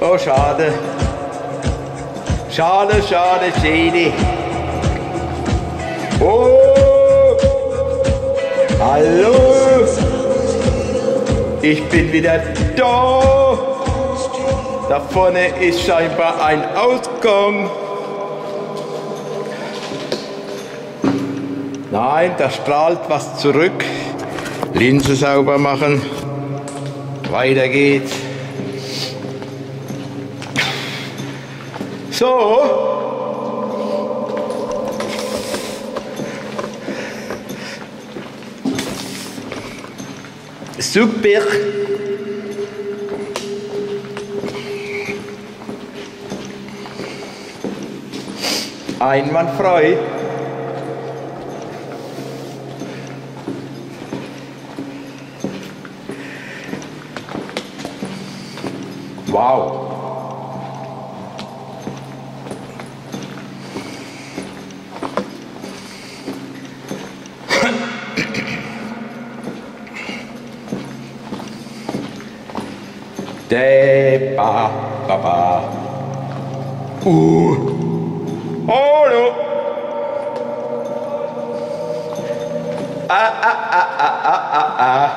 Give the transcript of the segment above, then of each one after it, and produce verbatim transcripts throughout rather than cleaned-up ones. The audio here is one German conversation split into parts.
Oh, schade. Schade, schade, schade. Oh! Hallo! Ich bin wieder da! Da vorne ist scheinbar ein Ausgang. Nein, da strahlt was zurück. Linse sauber machen. Weiter geht's. So. Super. Einwandfrei. Wow. De ba ba ba. Uh. Hallo. Ah ah ah ah ah ah ah.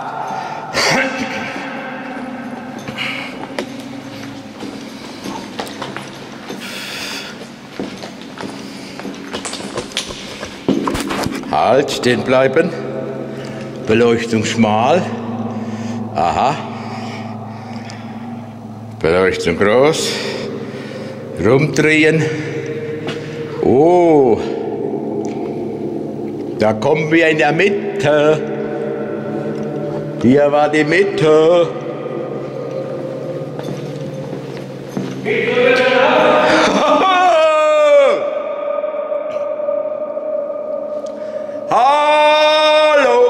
Halt, stehen bleiben. Beleuchtung schmal. Aha. Beleuchtung groß. Rumdrehen. Oh. Da kommen wir in der Mitte. Hier war die Mitte. Hallo!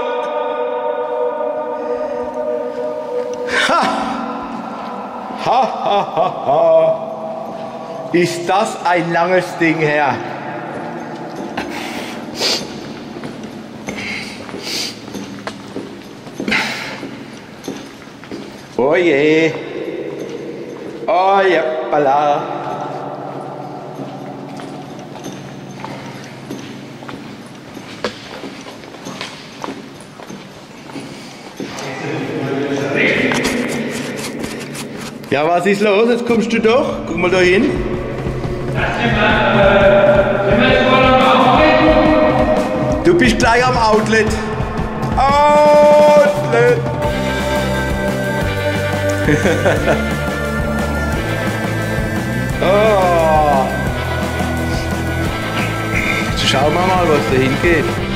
Ha! Ha, ha, ha, ha! Ist das ein langes Ding her? Oh je! Oh ja, bala! Ja, was ist los? Jetzt kommst du doch. Guck mal da hin. Du bist gleich am Outlet. Outlet! Oh. Jetzt schauen wir mal, was da hingeht.